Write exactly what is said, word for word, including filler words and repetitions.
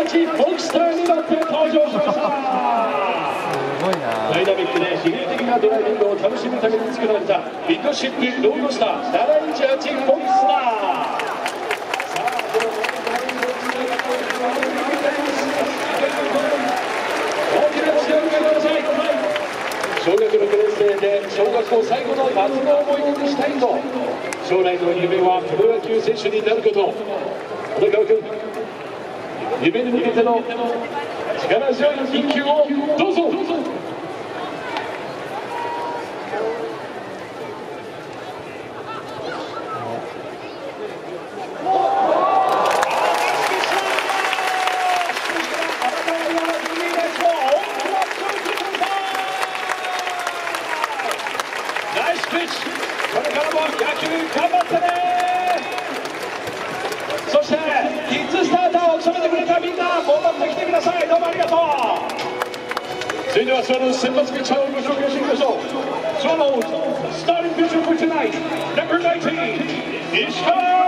はちボクスターに乗って登場しました。ダイナミックで刺激的なドライビングを楽しむために作られたビッグシップロードスターなないちはちボクスター。小学ろくねん生で小学校最後の夏の思い出にしたいと、将来の夢はプロ野球選手になること。小川君、夢に向けての力強い一球をどうぞ。これからも野球頑張ってね。そしてキッズスターターを務めてくれたみんな戻ってきてください。どうもありがとう。それではスワローズ選抜ピッチャーをご紹介していきましょう。スワローズスターティングピッチャー for tonight、ナンバーナインティーン、石川